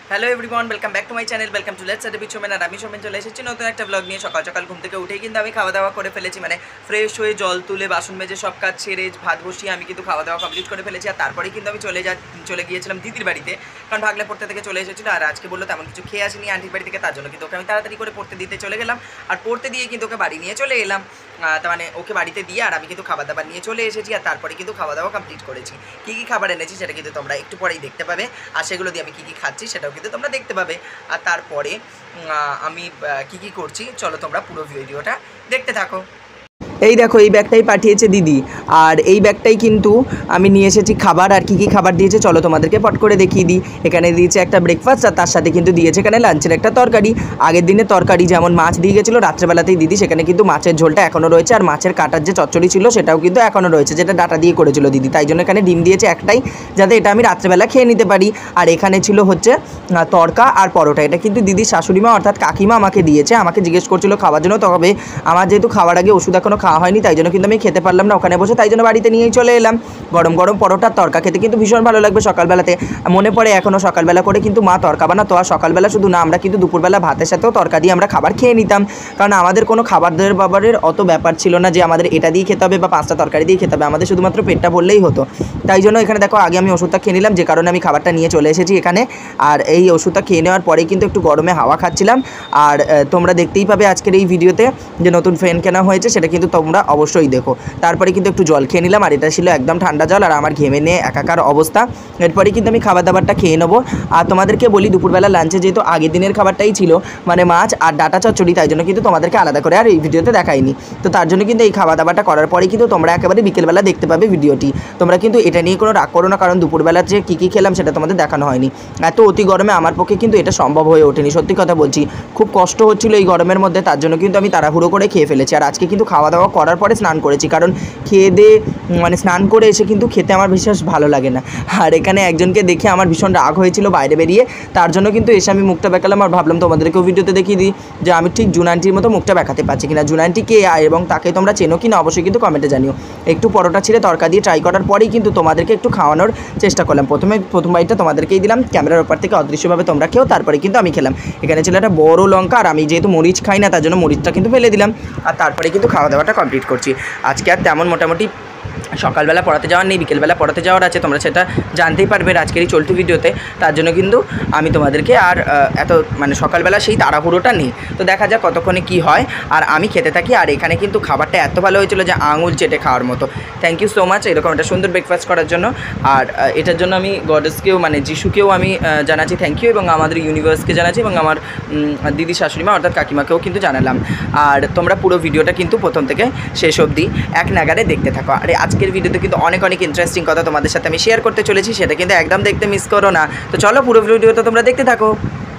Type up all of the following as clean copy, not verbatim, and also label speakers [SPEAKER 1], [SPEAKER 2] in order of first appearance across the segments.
[SPEAKER 1] Hello everyone, welcome back to my channel. Welcome to let's study with Somen. আর আমি সোমেন চলে এসেছি নতুন একটা ব্লগ নিয়ে। সকাল সকাল ঘুম থেকে উঠেই কিন্তু আমি খাওয়া দাওয়া করে ফেলেছি, মানে ফ্রেশ হয়ে জল তুলে বাসন মেজে সব কাজ ছেড়ে ভাত বসিয়ে আমি কিন্তু খাওয়া দাওয়া কমপ্লিট করে ফেলেছি। আর তারপরেই কিন্তু আমি চলে গিয়েছিলাম দিদির বাড়িতে, কারণ ভাগলে পড়তে থেকে চলে এসেছিলো। আর আজকে বললো তেমন কিছু খেয়ে আসিনি আন্টির বাড়ি থেকে, তার জন্য কিন্তু ওকে আমি তাড়াতাড়ি করে পড়তে দিতে চলে গেলাম। আর পড়তে দিয়ে কিন্তু ওকে বাড়ি নিয়ে চলে এলাম। তার মানে ওকে বাড়িতে দিয়ে আর আমি কিন্তু খাবার দাবার নিয়ে চলে এসেছি। আর তারপরে কিন্তু খাওয়া দাওয়া কমপ্লিট করেছি। কী কী খাবার এনেছি সেটা কিন্তু তোমরা একটু পরেই দেখতে পাবে, আর সেগুলো দিয়ে আমি কী কী খাচ্ছি সেটাও কিন্তু তোমরা দেখতে পাবে। আর তারপরে আমি কী কী করছি চলো তোমরা পুরো ভিডিওটা দেখতে থাকো। এই দেখো, এই ব্যাগটাই পাঠিয়েছে দিদি, আর এই ব্যাগটাই কিন্তু আমি নিয়ে এসেছি খাবার। আর কী কী খাবার দিয়েছে চলো তোমাদেরকে পট করে দেখিয়ে দিই। এখানে দিয়েছে একটা ব্রেকফাস্ট, আর তার সাথে কিন্তু দিয়েছে এখানে লাঞ্চের একটা তরকারি। আগের দিনের তরকারি যেমন মাছ দিয়ে গেছিলো রাত্রেবেলাতেই দিদি, সেখানে কিন্তু মাছের ঝোলটা এখনও রয়েছে। আর মাছের কাটার যে চচ্চড়ি ছিল সেটাও কিন্তু এখনও রয়েছে, যেটা ডাটা দিয়ে করেছিল দিদি। তাই জন্য এখানে ডিম দিয়েছে একটাই, যাতে এটা আমি রাত্রেবেলা খেয়ে নিতে পারি। আর এখানে ছিল হচ্ছে তড়কা আর পরোটা। এটা কিন্তু দিদির শাশুড়িমা অর্থাৎ কাকিমা আমাকে দিয়েছে। আমাকে জিজ্ঞেস করছিল খাওয়ার জন্য, তবে আমার যেহেতু খাওয়ার আগে ওষুধ এখনও খাওয়া হয়নি, তাই জন্য কিন্তু আমি খেতে পারলাম না ওখানে বসে, তাই জন্য বাড়িতে নিয়েই চলে এলাম। গরম গরম পরোটার তড়কা খেতে কিন্তু ভীষণ ভালো লাগবে সকালবেলাতে। মনে পড়ে এখনও সকালবেলা করে কিন্তু মা তড়কা বানাতো। আর সকালবেলা শুধু না, আমরা কিন্তু দুপুরবেলা ভাতের সাথেও তড়কা দিয়ে আমরা খাবার খেয়ে নিতাম, কারণ আমাদের কোনো খাবারের বাবারের অত ব্যাপার ছিল না যে আমাদের এটা দিয়ে খেতে হবে বা 5টা তরকারি দিয়ে খেতে হবে। আমাদের শুধুমাত্র পেটটা ভরলেই হতো। তাই জন্য এখানে দেখো আগে আমি ওষুধটা খেয়ে নিলাম, যে কারণে আমি খাবারটা নিয়ে চলে এসেছি এখানে। আর এই ওষুধটা খেয়ে নেওয়ার পরেই কিন্তু একটু গরমে হাওয়া খাচ্ছিলাম। আর তোমরা দেখতেই পাবে আজকের এই ভিডিওতে যে নতুন ফ্যান কেনা হয়েছে, সেটা কিন্তু তোমরা অবশ্যই দেখো। তারপরে কিন্তু একটু জল খেয়ে নিলাম, আর এটা ছিল একদম ঠান্ডা জল, আর আমার ঘেমে নিয়ে একাকার অবস্থা। এরপরে কিন্তু আমি খাবার দাবারটা খেয়ে নেবো। আর তোমাদেরকে বলি, দুপুরবেলা লাঞ্চে যেহেতু আগের দিনের খাবারটাই ছিল, মানে মাছ আর ডাটা চচ্চড়ি, তাই জন্য কিন্তু তোমাদেরকে আলাদা করে আর এই ভিডিওতে দেখাইনি। তো তার জন্য কিন্তু এই খাওয়া দাবারটা করার পরে কিন্তু তোমরা একেবারে বিকেলবেলা দেখতে পাবে ভিডিওটি। তোমরা কিন্তু এটা নিয়ে কোনো রাগ করো না, কারণ দুপুরবেলা যে কী কী খেলাম সেটা তোমাদের দেখানো হয়নি। এত অতি গরমে আমার পক্ষে কিন্তু এটা সম্ভব হয়ে ওঠেনি, সত্যি কথা বলছি। খুব কষ্ট হচ্ছিল এই গরমের মধ্যে, তার জন্য কিন্তু আমি তাড়াহুড়ো করে খেয়ে ফেলেছি। আর আজকে কিন্তু খাওয়া দাওয়া করার পরে স্নান করেছি, কারণ খেয়ে দিয়ে মানে স্নান করে এসে কিন্তু খেতে আমার বিশেষ ভালো লাগে না। আর এখানে একজনকে দেখে আমার ভীষণ রাগ হয়েছিল বাইরে বেরিয়ে, তার জন্য কিন্তু এসে আমি মুখটা বেঁকালাম। আর ভাবলাম তোমাদেরকেও ভিডিওতে দেখিয়ে দিই যে আমি ঠিক জুনান্টির মতো মুখটা বেঁকাতে পারছি কিনা। জুনান্টি কে এবং তাকে তোমরা চেনো কিনা অবশ্যই কিন্তু কমেন্টে জানিও। একটু পরোটা ছিঁড়ে তড়কা দিয়ে ট্রাই করার পরেই কিন্তু তোমাদেরকে একটু খাওয়ানোর চেষ্টা করলাম। প্রথম বাইটটা তোমাদেরকেই দিলাম, ক্যামেরার ওপর থেকে অদৃশ্যভাবে তোমরা খেও, তারপরে কিন্তু আমি খেলাম। এখানে ছিল একটা বড় লঙ্কা, আর আমি যেহেতু মরিচ খাই না তার জন্য মরিচটা কিন্তু ফেলে দিলাম। আর তারপরে কিন্তু খাওয়া দাওয়াটা কমপ্লিট করছি। আজকে আর তেমন মোটামুটি সকালবেলা পড়াতে যাওয়ার নেই, বিকেলবেলা পড়াতে যাওয়ার আছে, তোমরা সেটা জানতেই পারবে আজকের এই চলতি ভিডিওতে। তার জন্য কিন্তু আমি তোমাদেরকে আর এত মানে সকালবেলা সেই তাড়াহুড়োটা নেই। তো দেখা যাক কতক্ষণে কী হয়, আর আমি খেতে থাকি। আর এখানে কিন্তু খাবারটা এত ভালো হয়েছিল যে আঙুল চেটে খাওয়ার মতো। থ্যাংক ইউ সো মাচ এরকম একটা সুন্দর ব্রেকফাস্ট করার জন্য। আর এটার জন্য আমি গডেসকেও মানে যিশুকেও আমি জানাচ্ছি থ্যাংক ইউ, এবং আমাদের ইউনিভার্সকে জানাচ্ছি, এবং আমার দিদি শাশুড়িমা অর্থাৎ কাকিমাকেও কিন্তু জানালাম। আর তোমরা পুরো ভিডিওটা কিন্তু প্রথম থেকে শেষ অবধি এক নাগারে দেখতে থাকো। আর আজকের ভিডিওতে কিন্তু অনেক অনেক ইন্টারেস্টিং কথা তোমাদের সাথে আমি শেয়ার করতে চলেছি, সেটা কিন্তু একদম দেখতে মিস করো না। তো চলো পুরো ভিডিওটা তোমরা দেখতে থাকো।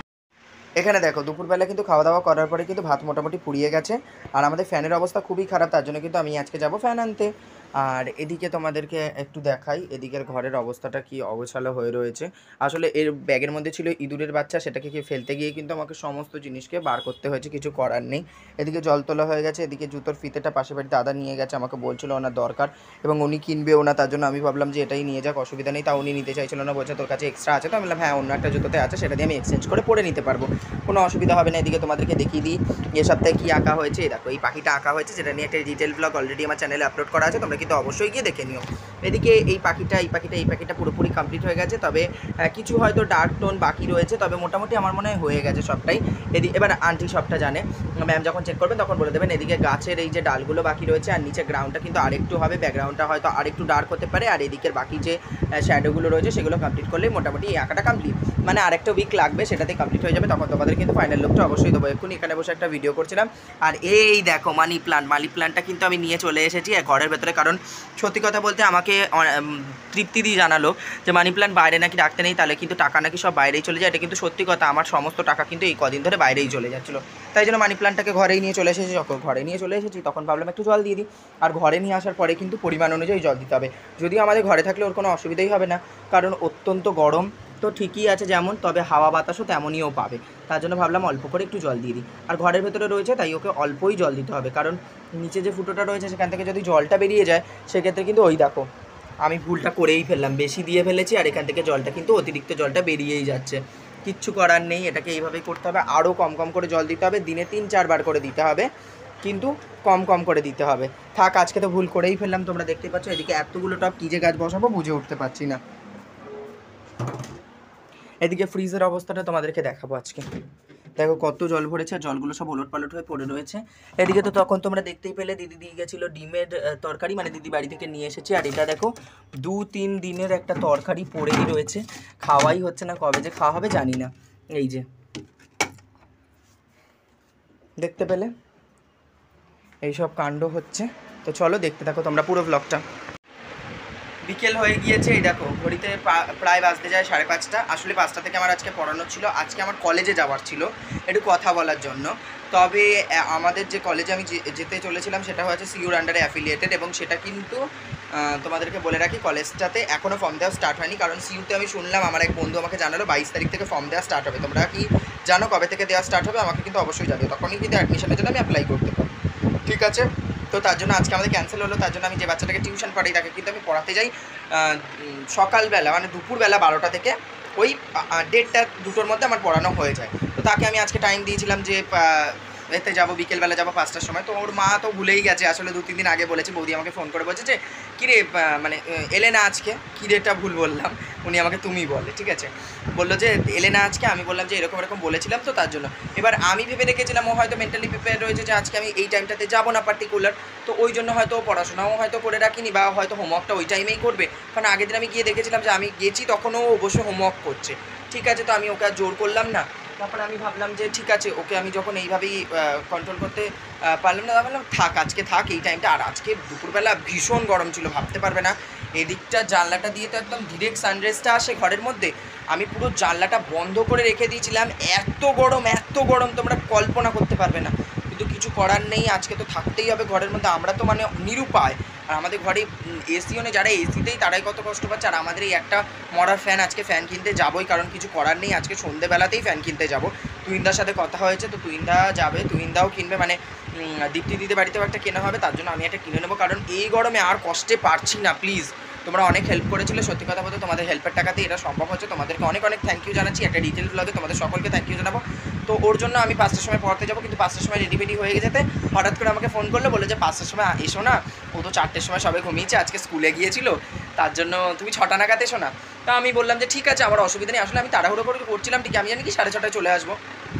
[SPEAKER 1] এখানে দেখো দুপুরবেলা কিন্তু খাওয়া দাওয়া করার পরে কিন্তু ভাত মোটামুটি পুড়িয়ে গেছে, আর আমাদের ফ্যানের অবস্থা খুবই খারাপ, তার জন্য কিন্তু আমি আজকে যাব ফ্যান আনতে। আর এদিকে তোমাদেরকে একটু দেখাই, এদিকের ঘরের অবস্থাটা কি অগোছালো হয়ে রয়েছে। আসলে এর ব্যাগের মধ্যে ছিল ইঁদুরের বাচ্চা, সেটাকে কি ফেলতে গিয়ে কিন্তু আমাকে সমস্ত জিনিসকে বার করতে হয়েছে, কিছু করার নেই। এদিকে জল তোলা হয়ে গেছে, এদিকে জুতোর ফিতেটা পাশে বাড়ি দাদা নিয়ে গেছে, আমাকে বলছিল ওনার দরকার এবং উনি কিনবেও না, তার জন্য আমি ভাবলাম যে এটাই নিয়ে যাক, অসুবিধা নেই। তা উনি নিতে চাইছিল না, বলছে তোর কাছে এক্সট্রা আছে। তো আমি বললাম হ্যাঁ, অন্য একটা জুতোতে আছে, সেটা দিয়ে আমি এক্সচেঞ্জ করে পরে নিতে পারবো, কোনো অসুবিধা হবে না। এদিকে তোমাদেরকে দেখিয়ে দিই এ সপ্তাহে কী আঁকা হয়েছে। দেখো এই পাখিটা আঁকা হয়েছে, যেটা নিয়ে একটা ডিটেল ব্লগ অলরেডি আমার চ্যানেলে আপলোড করা আছে, তোমরা কিন্তু অবশ্যই গিয়ে দেখে নিও। এদিকে এই পাখিটা পুরোপুরি কমপ্লিট হয়ে গেছে, তবে কিছু হয়তো ডার্ক টোন বাকি রয়েছে, তবে মোটামুটি আমার মনে হয় হয়ে গেছে সবটাই। এবার আন্টি সবটা জানে, ম্যাম যখন চেক করবেন তখন বলে দেবেন। এদিকে গাছের এই যে ডালগুলো বাকি রয়েছে, আর নিচে গ্রাউন্ডটা কিন্তু আরেকটু হবে, ব্যাকগ্রাউন্ডটা হয়তো আরেকটু ডার্ক হতে পারে। আর এদিকের বাকি যে শ্যাডোগুলো রয়েছে সেগুলো কমপ্লিট করলেই মোটামুটি এই আঁকাটা কমপ্লিট, মানে আরেকটা উইক লাগবে, সেটাতে কমপ্লিট হয়ে যাবে। তখন তোমাদের কিন্তু ফাইনাল লুকটা অবশ্যই দেবো। এক্ষুনি এখানে বসে একটা ভিডিও করছিলাম, আর এই দেখো মানি প্ল্যান্টটা কিন্তু আমি নিয়ে চলে এসেছি ঘরের ভেতরে, কারণ সত্যি কথা বলতে আমাকে তৃপ্তি দিয়ে জানালো যে মানি প্ল্যান্ট বাইরে নাকি রাখতে নেই, তাহলে কিন্তু টাকা নাকি সব বাইরেই চলে যায়। এটা কিন্তু সত্যি কথা, আমার সমস্ত টাকা কিন্তু এই কদিন ধরে বাইরেই চলে যাচ্ছিলো, তাই জন্য মানি প্ল্যান্টটাকে ঘরেই নিয়ে চলে এসেছি। যখন ঘরে নিয়ে চলে এসেছি তখন ভাবলাম একটু জল দিয়ে দিই। আর ঘরে নিয়ে আসার পরে কিন্তু পরিমাণ অনুযায়ী জল দিতে হবে, যদিও আমাদের ঘরে থাকলে ওর কোনো অসুবিধাই হবে না, কারণ অত্যন্ত গরম তো ঠিকই আছে যেমন, তবে হাওয়া বাতাসও তেমনইও পাবে, তার জন্য ভাবলাম অল্প করে একটু জল দিয়ে দিই। আর ঘরের ভেতরে রয়েছে তাই ওকে অল্পই জল দিতে হবে, কারণ নিচে যে ফুটোটা রয়েছে সেখান থেকে যদি জলটা বেরিয়ে যায় সেক্ষেত্রে কিন্তু ওই দেখো আমি ভুলটা করেই ফেললাম, বেশি দিয়ে ফেলেছি, আর এখান থেকে জলটা কিন্তু অতিরিক্ত জলটা বেরিয়েই যাচ্ছে। কিচ্ছু করার নেই, এটাকে এইভাবেই করতে হবে। আরও কম কম করে জল দিতে হবে, দিনে 3-4 বার করে দিতে হবে, কিন্তু কম কম করে দিতে হবে। থাক, আজকে তো ভুল করেই ফেললাম, তোমরা দেখতেই পাচ্ছ। এদিকে এতগুলো টব কী যে গাছ বসাবো বুঝে উঠতে পারছি না। এদিকে ফ্রিজের অবস্থাটা তোমাদেরকে দেখাবো আজকে। দেখো কত জল ভরেছে, আর জলগুলো সব ওলট পালট হয়ে পড়ে রয়েছে। এদিকে তো তখন তোমরা দেখতেই পেলে দিদি দিয়ে গেছিলো ডিমের তরকারি, মানে দিদি বাড়ি থেকে নিয়ে এসেছে। আর এটা দেখো 2-3 দিনের একটা তরকারি পড়েই রয়েছে, খাওয়াই হচ্ছে না, কবে যে খাওয়া হবে জানি না। এই যে দেখতে পেলে এইসব কাণ্ড হচ্ছে। তো চলো দেখতে থাকো তোমরা পুরো ব্লগটা। বিকেল হয়ে গিয়েছে, এই দেখো ঘড়িতে প্রায় বাজতে যায় 5:30। আসলে 5টা থেকে আমার আজকে পড়ানো ছিল, আজকে আমার কলেজে যাওয়ার ছিল একটু কথা বলার জন্য। তবে আমাদের যে কলেজে আমি যেতে চলেছিলাম সেটা হচ্ছে সিইউর আন্ডারে অ্যাফিলিয়েটেড, এবং সেটা কিন্তু তোমাদেরকে বলে রাখি কলেজটাতে এখনও ফর্ম দেওয়া স্টার্ট হয়নি। কারণ সিইউতে আমি শুনলাম, আমার এক বন্ধু আমাকে জানালো 22 তারিখ থেকে ফর্ম দেওয়া স্টার্ট হবে। তোমরা কি জানো কবে থেকে দেওয়া স্টার্ট হবে? আমাকে কিন্তু অবশ্যই জানিও, তখনই কিন্তু অ্যাডমিশনের জন্য আমি অ্যাপ্লাই করতে পারবো। ঠিক আছে, তো তার জন্য আজকে আমাদের ক্যান্সেল হলো। তার জন্য আমি যে বাচ্চাটাকে টিউশন পড়াই তাকে কিন্তু আমি পড়াতে যাই সকালবেলা, মানে দুপুরবেলা 12টা থেকে ওই 1:30-2টোর মধ্যে আমার পড়ানো হয়ে যায়। তো তাকে আমি আজকে টাইম দিয়েছিলাম যে এতে যাবো, বিকেলবেলা যাবো 5টার সময়। তো ওর মা তো ভুলেই গেছে, আসলে 2-3 দিন আগে বলেছে। বৌদি আমাকে ফোন করে বলছে যে কিরে মানে এলে না আজকে, কিরেটা ভুল বললাম, উনি আমাকে তুমি বলে, ঠিক আছে, বললো যে এলে না আজকে। আমি বললাম যে এরকম এরকম বলেছিলাম, তো তার জন্য। এবার আমি ভেবে রেখেছিলাম ও হয়তো মেন্টালি প্রিপেয়ার রয়েছে যে আজকে আমি এই টাইমটাতে যাবো না পার্টিকুলার, তো ওই জন্য হয়তো পড়াশোনাও হয়তো করে রাখিনি, বা হয়তো হোমওয়ার্কটা ওই টাইমেই করবে। কারণ আগের দিন আমি গিয়ে দেখেছিলাম যে আমি গেছি তখনও অবশ্যই হোমওয়ার্ক করছে, ঠিক আছে। তো আমি ওকে আর জোর করলাম না। তারপরে আমি ভাবলাম যে ঠিক আছে, ওকে আমি যখন এইভাবেই কন্ট্রোল করতে পারলাম না, ভাবলাম থাক, আজকে থাক এই টাইমটা। আর আজকে দুপুরবেলা ভীষণ গরম ছিল, ভাবতে পারবে না। এদিকটা জানলাটা দিয়ে তো একদম ডিরেক্ট সানরাইজটা আসে ঘরের মধ্যে, আমি পুরো জানলাটা বন্ধ করে রেখে দিয়েছিলাম। এত গরম, এত গরম তোমরা কল্পনা করতে পারবে না। কিন্তু কিছু করার নেই, আজকে তো থাকতেই হবে ঘরের মধ্যে। আমরা তো মানে নিরুপায়। আর আমাদের ঘরে এসিও নেই, যারা এসিতেই তারাই কত কষ্ট পাচ্ছে। আর আমাদের এই একটা মরার ফ্যান, আজকে ফ্যান কিনতে যাবোই, কারণ কিছু করার নেই। আজকে সন্ধ্যেবেলাতেই ফ্যান কিনতে যাব। তুইন্দার সাথে কথা হয়েছে, তো তুইন্দা যাবে, তুইন্দাও কিনবে, মানে দীপ্তি দিতে বাড়িতেও একটা কেনা হবে, তার জন্য আমি একটা কিনে নেবো। কারণ এই গরমে আর কষ্টে পারছি না। প্লিজ, তোমরা অনেক হেল্প করেছিলে, সত্যি কথা বলতে তোমাদের হেল্পের টাকাতেই এটা সম্ভব হচ্ছে। তোমাদেরকে অনেক অনেক থ্যাংক ইউ জানাচ্ছি। একটা ডিটেল ব্লগে তোমাদের সকলকে থ্যাংক ইউ জানাবো। তো ওর জন্য আমি 5টার সময় পড়তে যাবো, কিন্তু 5টার সময় রেডি হয়ে যেতে হঠাৎ করে আমাকে ফোন করলো, বলে যে 5টার সময় এসো না, ও তো 4টের সময় সবাই ঘুমিয়েছে, আজকে স্কুলে গিয়েছিল, তার জন্য তুমি 6টা নাগাদ এসো না। তা আমি বললাম যে ঠিক আছে, আমার অসুবিধা নেই। আসলে আমি তাড়াহুড়ো করে করছিলাম, ঠিক আমি জানি কি 6:30টায় চলে আসবো।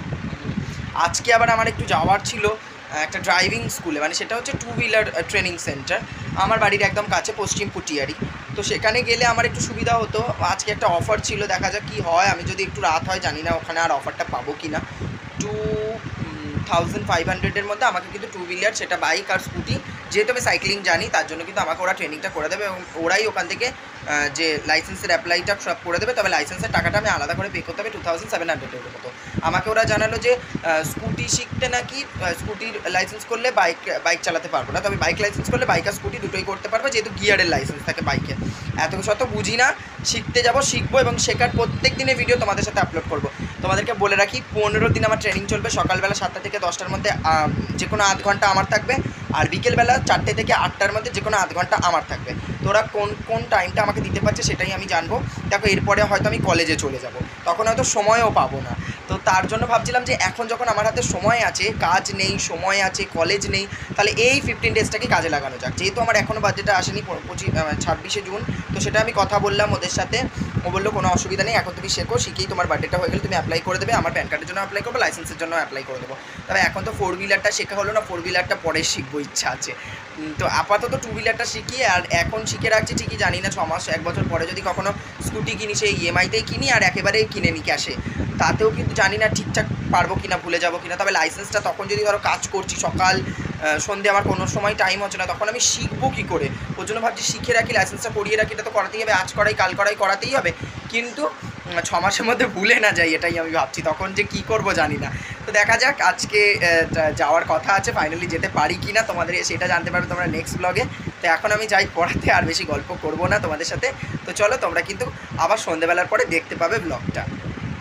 [SPEAKER 1] আজকে আবার আমার একটু যাওয়ার ছিল একটা ড্রাইভিং স্কুলে, মানে সেটা হচ্ছে 2 হুইলার ট্রেনিং সেন্টার, আমার বাড়ির একদম কাছে, পশ্চিম পুটিয়ারি। তো সেখানে গেলে আমার একটু সুবিধা হতো। আজকে একটা অফার ছিল, দেখা যাক কী হয়। আমি যদি একটু রাত হয়, জানি না ওখানে আর অফারটা পাবো কি না। 2500-এর মধ্যে আমাকে কিন্তু 2 হুইলার, সেটা বাইক আর স্কুটি, যেহেতু আমি সাইক্লিং জানি তার জন্য কিন্তু আমাকে ওরা ট্রেনিংটা করে দেবে, এবং ওরাই ওখান থেকে যে লাইসেন্সের অ্যাপ্লাইটা সব করে দেবে। তবে লাইসেন্সের টাকাটা আমি আলাদা করে পে করতে হবে 2700-এর মতো। আমাকে ওরা জানালো যে স্কুটি শিখতে নাকি, স্কুটির লাইসেন্স করলে বাইক চালাতে পারবো না, তবে বাইক লাইসেন্স করলে বাইক আর স্কুটি দুটোই করতে পারবো, যেহেতু গিয়ারের লাইসেন্স থাকে বাইকে। এত শত বুঝি না, শিখতে যাব, শিখবো, এবং শেখার প্রত্যেক দিনের ভিডিও তোমাদের সাথে আপলোড করবো। তোমাদেরকে বলে রাখি 15 দিন আমার ট্রেনিং চলবে। সকালবেলা 7টা থেকে 10টার মধ্যে যে কোনো আধ ঘন্টা আমার থাকবে, আর বিকেলবেলা 4টে থেকে 8টার মধ্যে যে কোনো আধ ঘন্টা আমার থাকবে। তো ওরা কোন টাইমটা আমাকে দিতে পারছে সেটাই আমি জানবো। দেখো এরপরে হয়তো আমি কলেজে চলে যাব, তখন হয়তো সময়ও পাবো না। তো তার জন্য ভাবছিলাম যে এখন যখন আমার হাতে সময় আছে, কাজ নেই, সময় আছে, কলেজ নেই, তাহলে এই 15 ডেজটাকে কাজে লাগানো যাক। যেহেতু আমার এখনও বাজেটটা আসেনি 26শে জুন, তো সেটা আমি কথা বললাম ওদের সাথে। ও বললো কোনো অসুবিধা নেই, এখন তুমি শেখো, শিখেই তোমার বার্থডেটা হয়ে গেলে তুমি অ্যাপ্লাই করে দেবে। আমার প্যান কার্ডের জন্য অ্যাপ্লাই করবো, লাইসেন্সের জন্য অ্যাপ্লাই করে দেবো। তবে এখন তো 4 হুইলারটা শেখা হলো না, 4 হুইলারটা পরে শিখবো, ইচ্ছা আছে। তো আপাতত 2 হুইলারটা শিখি, আর এখন শিখে রাখছি ঠিকই, জানি না 6 মাস 1 বছর পরে যদি কখনো স্কুটি কিনি, সেই ইএমআইতেই কিনি, আর একেবারেই কিনে নিই ক্যাশে, তাতেও কিন্তু জানি না ঠিকঠাক পারবো কিনা, ভুলে যাবো কিনা। তবে লাইসেন্সটা তখন যদি ধরো কাজ করছি সকাল সন্ধে, আমার কোনো সময় টাইম হচ্ছে না, তখন আমি শিখবো কী করে? ওর জন্য ভাবছি শিখে রাখি, লাইসেন্সটা করিয়ে রাখি, এটা তো করাতেই হবে, আজ করাই কাল করাই করাতেই হবে, কিন্তু 6 মাসের মধ্যে ভুলে না যাই, এটাই আমি ভাবছি। তখন যে কী করবো জানি না। তো দেখা যাক, আজকে যাওয়ার কথা আছে, ফাইনালি যেতে পারি কি না তোমাদের সেটা জানতে পারবে তোমরা নেক্সট ব্লগে। তো এখন আমি যাই পড়াতে, আর বেশি গল্প করবো না তোমাদের সাথে। তো চলো, তোমরা কিন্তু আবার সন্ধ্যেবেলার পরে দেখতে পাবে ব্লগটা।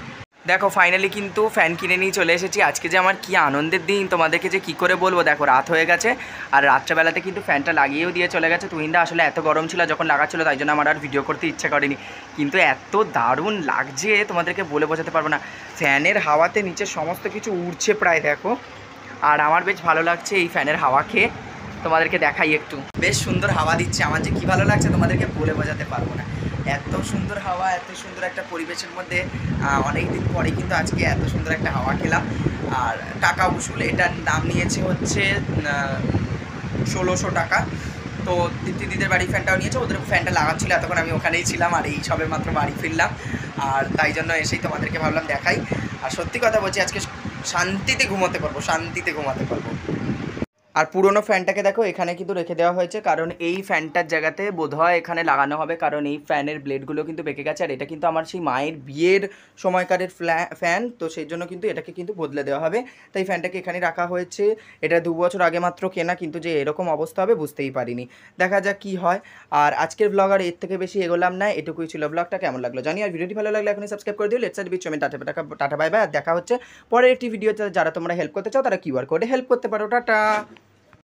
[SPEAKER 1] দেখো ফাইনালি কিন্তু ফ্যান কিনে নিয়ে চলে এসেছি। আজকে যে আমার কি আনন্দের দিন তোমাদেরকে যে কী করে বলবো। দেখো রাত হয়ে গেছে আর রাত্রেবেলাতে কিন্তু ফ্যানটা লাগিয়েও দিয়ে চলে গেছে। তুহিনদা আসলে এত গরম ছিল যখন লাগাচ্ছিলো, তাই জন্য আমার আর ভিডিও করতে ইচ্ছা করেনি, কিন্তু এত দারুণ লাগছে তোমাদেরকে বলে বোঝাতে পারবো না। ফ্যানের হাওয়াতে নিচে সমস্ত কিছু উড়ছে প্রায় দেখো, আর আমার বেশ ভালো লাগছে এই ফ্যানের হাওয়া খেয়ে। তোমাদেরকে দেখাই একটু, বেশ সুন্দর হাওয়া দিচ্ছে, আমার যে কী ভালো লাগছে তোমাদেরকে বলে বোঝাতে পারবো না। এত সুন্দর হাওয়া, এত সুন্দর একটা পরিবেশের মধ্যে অনেক দিন পরে কিন্তু আজকে এত সুন্দর একটা হাওয়া খেলাম। আর টাকা উসুল, এটার দাম নিয়েছে হচ্ছে 1600 টাকা। তো দিদিদের বাড়ি ফ্যানটাও নিয়েছে, ওদের ফ্যানটা লাগাচ্ছিল, এতক্ষণ আমি ওখানেই ছিলাম আর এই সবে মাত্র বাড়ি ফিরলাম। আর তাই জন্য এসেই তোমাদেরকে ভাবলাম দেখাই। আর সত্যি কথা বলছি, আজকে শান্তিতে ঘুমোতে পারবো, শান্তিতে ঘুমাতে পারবো। আর পুরোনো ফ্যানটাকে দেখো এখানে কিন্তু রেখে দেওয়া হয়েছে, কারণ এই ফ্যানটার জায়গাতে বোধহয় এখানে লাগানো হবে, কারণ এই ফ্যানের ব্লেডগুলো কিন্তু বেঁকে গেছে। আর এটা কিন্তু আমার সেই মায়ের বিয়ের সময়কারের ফ্যান, তো সেই জন্য কিন্তু এটাকে কিন্তু বদলে দেওয়া হবে। তাই ফ্যানটাকে এখানে রাখা হয়েছে। এটা 2 বছর আগে মাত্র কেনা, কিন্তু যে এরকম অবস্থা হবে বুঝতেই পারিনি। দেখা যাক কী হয়। আর আজকের ব্লগ আর এর থেকে বেশি এগোলাম না, এটুকুই ছিল। ব্লগটা কেমন লাগলো জানি, আর ভিডিওটি ভালো লাগলে এখনই সাবস্ক্রাইব করে দিও। লেটস বিচ চোমেন। Tata bye bye. আর দেখা হচ্ছে পরের একটি ভিডিওতে। যারা তোমরা হেল্প করতে চাও তারা কিউআর কোডে হেল্প করতে পারো। টাটা।